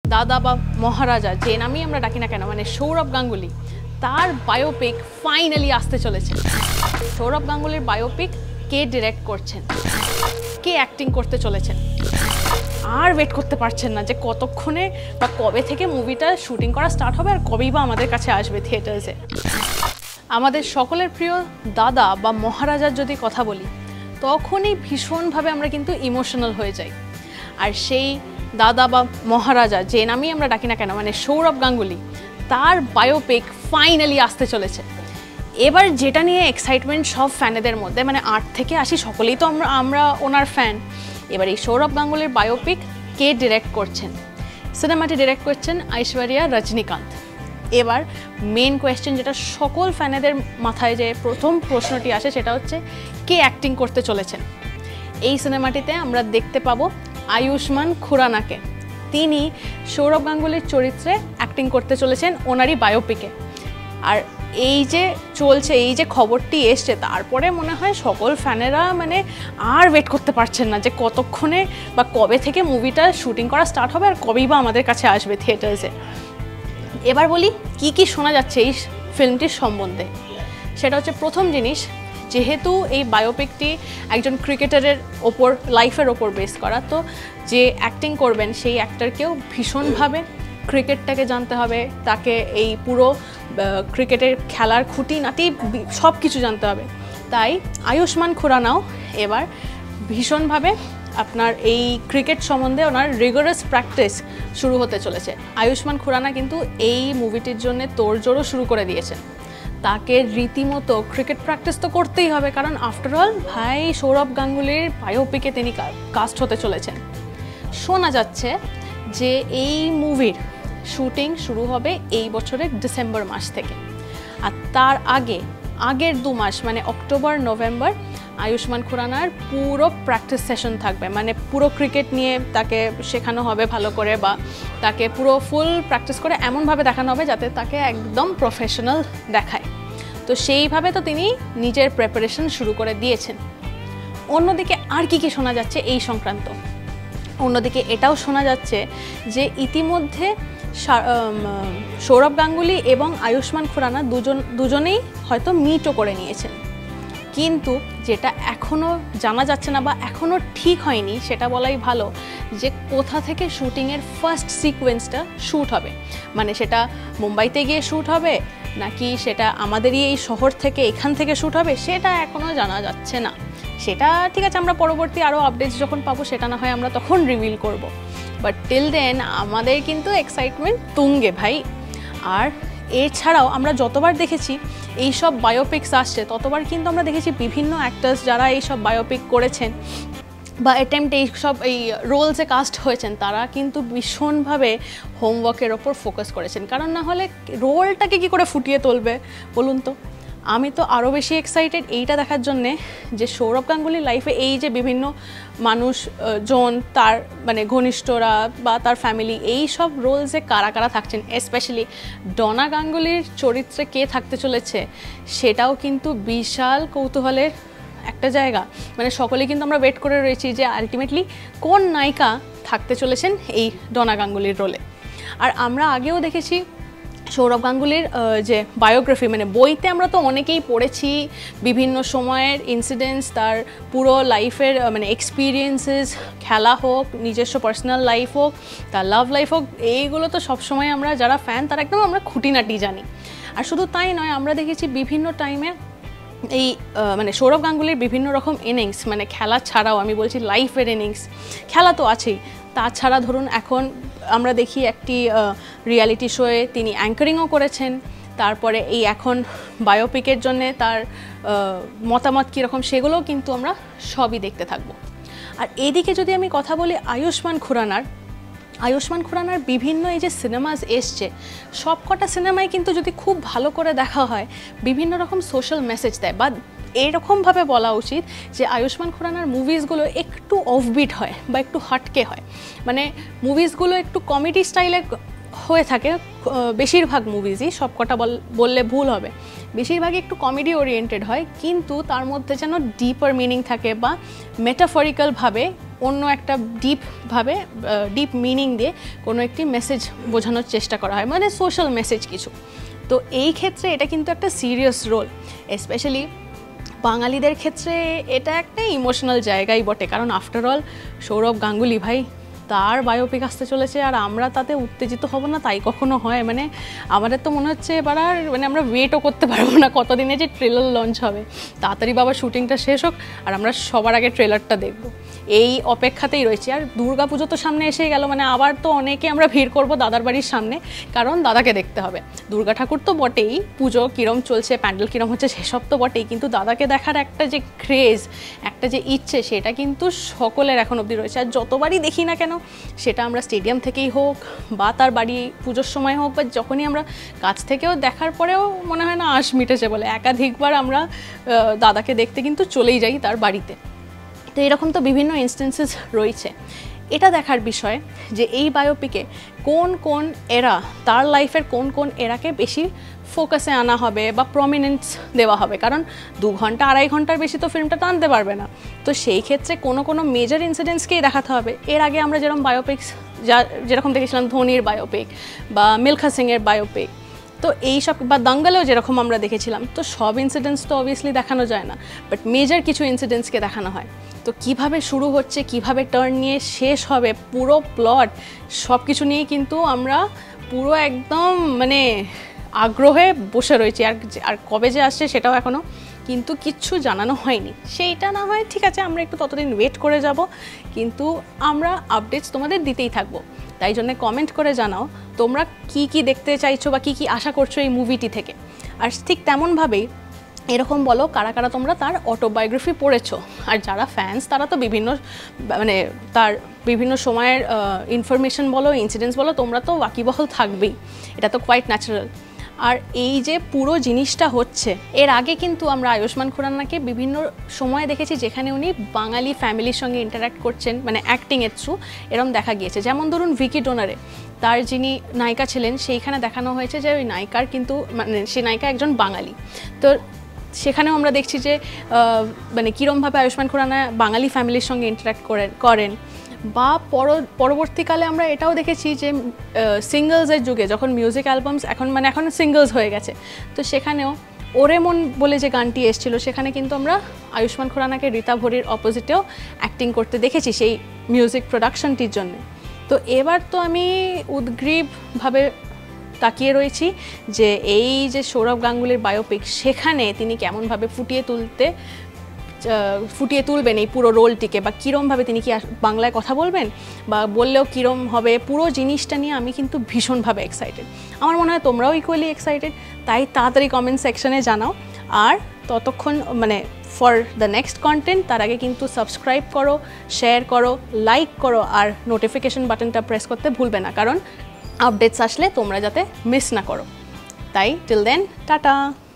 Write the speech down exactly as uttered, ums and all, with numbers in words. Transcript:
দাদা বা মহারাজা যে নামেই আমরা ডাকি না কেন, মানে সৌরভ গাঙ্গুলি, তার বায়োপিক ফাইনালি আসতে চলেছে। সৌরভ গাঙ্গুলির বায়োপিক কে ডিরেক্ট করছেন, কে অ্যাক্টিং করতে চলেছেন, আর ওয়েট করতে পারছেন না যে কতক্ষণে বা কবে থেকে মুভিটা শুটিং করা স্টার্ট হবে আর কবেই বা আমাদের কাছে আসবে থিয়েটার্সে। আমাদের সকলের প্রিয় দাদা বা মহারাজার যদি কথা বলি, তখনই ভীষণভাবে আমরা কিন্তু ইমোশনাল হয়ে যাই। আর সেই দাদা বা মহারাজা যে নামেই আমরা ডাকি না কেন, মানে সৌরভ গাঙ্গুলি, তার বায়োপিক ফাইনালি আসতে চলেছে। এবার যেটা নিয়ে এক্সাইটমেন্ট সব ফ্যানেদের মধ্যে, মানে আট থেকে আশি সকলেই তো আমরা আমরা ওনার ফ্যান। এবার এই সৌরভ গাঙ্গুলির বায়োপিক কে ডিরেক্ট করছেন? সিনেমাটি ডিরেক্ট করছেন ঐশ্বরিয়া রজনীকান্ত। এবার মেন কোয়েশ্চেন যেটা সকল ফ্যানেদের মাথায় যে প্রথম প্রশ্নটি আসে, সেটা হচ্ছে কে অ্যাক্টিং করতে চলেছেন। এই সিনেমাটিতে আমরা দেখতে পাবো আয়ুষ্মান খুরানাকে। তিনি সৌরভ গাঙ্গুলির চরিত্রে অ্যাক্টিং করতে চলেছেন ওনারই বায়োপিকে। আর এই যে চলছে, এই যে খবরটি এসছে, তারপরে মনে হয় সকল ফ্যানেরা মানে আর ওয়েট করতে পারছেন না যে কতক্ষণে বা কবে থেকে মুভিটা শুটিং করা স্টার্ট হবে আর কবেই বা আমাদের কাছে আসবে থিয়েটার্সে। এবার বলি কি কি শোনা যাচ্ছে এই ফিল্মটির সম্বন্ধে। সেটা হচ্ছে, প্রথম জিনিস, যেহেতু এই বায়োপিকটি একজন ক্রিকেটারের ওপর, লাইফের ওপর বেস করা, তো যে অ্যাক্টিং করবেন সেই অ্যাক্টরকেও ভীষণভাবে ক্রিকেটটাকে জানতে হবে, তাকে এই পুরো ক্রিকেটের খেলার খুঁটিনাটি সব কিছু জানতে হবে। তাই আয়ুষ্মান খুরানাও এবার ভীষণভাবে আপনার এই ক্রিকেট সম্বন্ধে ওনার রিগোরাস প্র্যাকটিস শুরু হতে চলেছে। আয়ুষ্মান খুরানা কিন্তু এই মুভিটির জন্য তোড়জোড়ও শুরু করে দিয়েছেন। তাকে রীতিমতো ক্রিকেট প্র্যাকটিস তো করতেই হবে, কারণ আফটারঅল ভাই সৌরভ গাঙ্গুলির বায়োপিকে তিনি কাস্ট হতে চলেছেন। শোনা যাচ্ছে যে এই মুভির শুটিং শুরু হবে এই বছরের ডিসেম্বর মাস থেকে, আর তার আগে আগের দু মাস মানে অক্টোবর নভেম্বর আয়ুষ্মান খুরানার পুরো প্র্যাকটিস সেশন থাকবে। মানে পুরো ক্রিকেট নিয়ে তাকে শেখানো হবে ভালো করে, বা তাকে পুরো ফুল প্র্যাকটিস করে এমনভাবে দেখানো হবে যাতে তাকে একদম প্রফেশনাল দেখায়। তো সেইভাবে তো তিনি নিজের প্রিপারেশন শুরু করে দিয়েছেন। অন্যদিকে আর কি কি শোনা যাচ্ছে এই সংক্রান্ত? অন্যদিকে এটাও শোনা যাচ্ছে যে ইতিমধ্যে সৌরভ গাঙ্গুলি এবং আয়ুষ্মান খুরানা দুজন দুজনেই হয়তো মিটও করে নিয়েছেন, কিন্তু যেটা এখনও জানা যাচ্ছে না বা এখনও ঠিক হয়নি সেটা বলাই ভালো, যে কোথা থেকে শুটিংয়ের ফার্স্ট সিকোয়েন্সটা শ্যুট হবে। মানে সেটা মুম্বাইতে গিয়ে শ্যুট হবে নাকি সেটা আমাদেরই এই শহর থেকে এখান থেকে শ্যুট হবে, সেটা এখনও জানা যাচ্ছে না। সেটা ঠিক আছে, আমরা পরবর্তী আরও আপডেটস যখন পাবো সেটা না হয় আমরা তখন রিভিল করব। বাট টিল দেন আমাদের কিন্তু এক্সাইটমেন্ট তুঙ্গে ভাই। আর এছাড়াও আমরা যতবার দেখেছি এই সব বায়োপিক্স আসছে, ততবার কিন্তু আমরা দেখেছি বিভিন্ন অ্যাক্টার্স যারা এই সব বায়োপিক করেছেন বা অ্যাটেম্পট এই সব এই রোলসে কাস্ট হয়েছেন, তারা কিন্তু ভীষণভাবে হোমওয়ার্কের ওপর ফোকাস করেছেন। কারণ না হলে রোলটাকে কী করে ফুটিয়ে তুলবে বলুন তো? আমি তো আরও বেশি এক্সাইটেড এইটা দেখার জন্যে যে সৌরভ গাঙ্গুলির লাইফে এই যে বিভিন্ন মানুষ জন, তার মানে ঘনিষ্ঠরা বা তার ফ্যামিলি, এই সব রোলসে কারা কারা থাকছেন, স্পেশালি ডনা গাঙ্গুলির চরিত্রে কে থাকতে চলেছে, সেটাও কিন্তু বিশাল কৌতূহলের একটা জায়গা। মানে সকলে কিন্তু আমরা ওয়েট করে রয়েছি যে আলটিমেটলি কোন নায়িকা থাকতে চলেছেন এই ডনা গাঙ্গুলির রোলে। আর আমরা আগেও দেখেছি সৌরভ গাঙ্গুলির যে বায়োগ্রাফি, মানে বইতে আমরা তো অনেকেই পড়েছি বিভিন্ন সময়ের ইনসিডেন্টস, তার পুরো লাইফের মানে এক্সপিরিয়েন্সেস, খেলা হোক, নিজস্ব পার্সোনাল লাইফ হোক, তার লাভ লাইফ হোক, এইগুলো তো সবসময় আমরা যারা ফ্যান তারা একদম আমরা খুঁটিনাটি জানি। আর শুধু তাই নয়, আমরা দেখেছি বিভিন্ন টাইমে এই মানে সৌরভ গাঙ্গুলির বিভিন্ন রকম ইনিংস, মানে খেলা ছাড়াও আমি বলছি লাইফের ইনিংস, খেলা তো আছেই, তাছাড়া ধরুন এখন আমরা দেখি একটি রিয়ালিটি শোয়ে তিনি অ্যাঙ্কারিংও করেছেন। তারপরে এই এখন বায়োপিকের জন্যে তার মতামত কীরকম সেগুলোও কিন্তু আমরা সবই দেখতে থাকবো। আর এইদিকে যদি আমি কথা বলি আয়ুষ্মান খুরানার, আয়ুষ্মান খুরানার বিভিন্ন এই যে সিনেমাস এসছে, সব কটা সিনেমায় কিন্তু যদি খুব ভালো করে দেখা হয় বিভিন্ন রকম সোশ্যাল মেসেজ দেয়, বা এইরকমভাবে বলা উচিত যে আয়ুষ্মান খুরানার মুভিসগুলো একটু অফবিট হয় বা একটু হাটকে হয়। মানে মুভিসগুলো একটু কমেডি স্টাইলে হয়ে থাকে, বেশিরভাগ মুভিজই, সব কটা বললে ভুল হবে, বেশিরভাগই একটু কমেডি ওরিয়েন্টেড হয়, কিন্তু তার মধ্যে যেন ডিপার মিনিং থাকে বা মেটাফরিক্যালভাবে অন্য একটা ডিপভাবে ডিপ মিনিং দিয়ে কোনো একটি মেসেজ বোঝানোর চেষ্টা করা হয়, মানে সোশ্যাল মেসেজ কিছু। তো এই ক্ষেত্রে এটা কিন্তু একটা সিরিয়াস রোল, স্পেশালি বাঙালিদের ক্ষেত্রে এটা একটা ইমোশনাল জায়গাই বটে, কারণ আফটার অল সৌরভ গাঙ্গুলি ভাই, তার বায়োপিক আসতে চলেছে আর আমরা তাতে উত্তেজিত হব না তাই কখনো হয়? মানে আমাদের তো মনে হচ্ছে এবার আর মানে আমরা ওয়েটও করতে পারবো না কতদিনে যে ট্রেলার লঞ্চ হবে, তাড়াতাড়ি বাবা শুটিংটা শেষ হোক আর আমরা সবার আগে ট্রেলারটা দেখব, এই অপেক্ষাতেই রয়েছে। আর দুর্গা পুজো তো সামনে এসে গেল, মানে আবার তো অনেকে আমরা ভিড় করব দাদার বাড়ির সামনে, কারণ দাদাকে দেখতে হবে। দুর্গা ঠাকুর তো বটেই, পুজো কীরম চলছে, প্যান্ডেল কীরম হচ্ছে সেসব তো বটেই, কিন্তু দাদাকে দেখার একটা যে ক্রেজ, একটা যে ইচ্ছে, সেটা কিন্তু সকলের এখন অবধি রয়েছে। আর যতবারই দেখি না কেন, সেটা আমরা স্টেডিয়াম থেকেই হোক বা তার বাড়ি পুজোর সময় হোক বা যখনই আমরা কাছ থেকেও দেখার পরেও মনে হয় না আশ মিটেছে বলে, একাধিকবার আমরা দাদাকে দেখতে কিন্তু চলেই যাই তার বাড়িতে। তো এরকম তো বিভিন্ন ইনস্টেন্সেস রয়েছে। এটা দেখার বিষয় যে এই বায়োপিকে কোন কোন এরা, তার লাইফের কোন কোন এরাকে বেশি ফোকাসে আনা হবে বা প্রমিনেন্স দেওয়া হবে, কারণ দু ঘন্টা আড়াই ঘন্টার বেশি তো ফিল্মটা টানতে পারবে না। তো সেই ক্ষেত্রে কোনো কোনো মেজর ইনসিডেন্টসকেই দেখাতে হবে। এর আগে আমরা যেরকম বায়োপিক্স যা যেরকম দেখেছিলাম, ধোনির বায়োপিক বা মিলখা সিংয়ের বায়োপিক, তো এই সব বা দাঙ্গালেও যেরকম আমরা দেখেছিলাম, তো সব ইনসিডেন্টস তো অবভিয়াসলি দেখানো যায় না, বাট মেজর কিছু ইনসিডেন্টসকে দেখানো হয়। তো কিভাবে শুরু হচ্ছে, কিভাবে টার্ন নিয়ে শেষ হবে, পুরো প্লট সব কিছু নিয়েই কিন্তু আমরা পুরো একদম মানে আগ্রহে বসে রয়েছি। আর আর কবে যে আসছে সেটাও এখনও কিন্তু কিচ্ছু জানানো হয়নি। সেইটা না হয় ঠিক আছে, আমরা একটু ততদিন ওয়েট করে যাব, কিন্তু আমরা আপডেটস তোমাদের দিতেই থাকবো। তাই জন্য কমেন্ট করে জানাও তোমরা কি কি দেখতে চাইছো বা কি কি আশা করছো এই মুভিটি থেকে। আর ঠিক তেমনভাবেই এরকম বলো কারা কারা তোমরা তার অটোবায়োগ্রাফি পড়েছো। আর যারা ফ্যান্স তারা তো বিভিন্ন মানে তার বিভিন্ন সময়ের ইনফরমেশন বলো, ইনসিডেন্টস বলো, তোমরা তো ওয়াকিবহল থাকবেই, এটা তো কোয়াইট ন্যাচারাল। আর এই যে পুরো জিনিসটা হচ্ছে, এর আগে কিন্তু আমরা আয়ুষ্মান খুরানাকে বিভিন্ন সময়ে দেখেছি যেখানে উনি বাঙালি ফ্যামিলির সঙ্গে ইন্টারাক্ট করছেন, মানে অ্যাক্টিংয়ের থ্রু এরকম দেখা গিয়েছে। যেমন ধরুন ভিকি ডোনারে তার যিনি নায়িকা ছিলেন, সেইখানে দেখানো হয়েছে যে ওই নায়িকার কিন্তু মানে সেই নায়িকা একজন বাঙালি। তো সেখানেও আমরা দেখছি যে মানে কীরমভাবে আয়ুষ্মান খুরানা বাঙালি ফ্যামিলির সঙ্গে ইন্টারাক্ট করেন করেন বা পরবর্তীকালে আমরা এটাও দেখেছি যে সিঙ্গলসের যুগে যখন মিউজিক অ্যালবামস এখন মানে এখন সিঙ্গলস হয়ে গেছে, তো সেখানেও ওরে মন বলে যে গানটি এসেছিলো, সেখানে কিন্তু আমরা আয়ুষ্মান খুরানাকে রীতা ভরির অপোজিটেও অ্যাক্টিং করতে দেখেছি সেই মিউজিক প্রোডাকশনটির জন্য। তো এবার তো আমি উদ্গ্রীবভাবে তাকিয়ে রয়েছি যে এই যে সৌরভ গাঙ্গুলির বায়োপিক, সেখানে তিনি কেমনভাবে ফুটিয়ে তুলতে ফুটিয়ে তুলবেন এই পুরো রোলটিকে, বা কীরমভাবে তিনি কি বাংলায় কথা বলবেন বা বললেও কীরম হবে, পুরো জিনিসটা নিয়ে আমি কিন্তু ভীষণভাবে এক্সাইটেড। আমার মনে হয় তোমরাও ইকুয়ালি এক্সাইটেড, তাই তাড়াতাড়ি কমেন্ট সেকশনে জানাও। আর ততক্ষণ মানে ফর দ্য নেক্সট কন্টেন্ট তার আগে কিন্তু সাবস্ক্রাইব করো, শেয়ার করো, লাইক করো, আর নোটিফিকেশন বাটনটা প্রেস করতে ভুলবে না, কারণ আপডেটস আসলে তোমরা যাতে মিস না করো। তাই টিল দেন টাটা।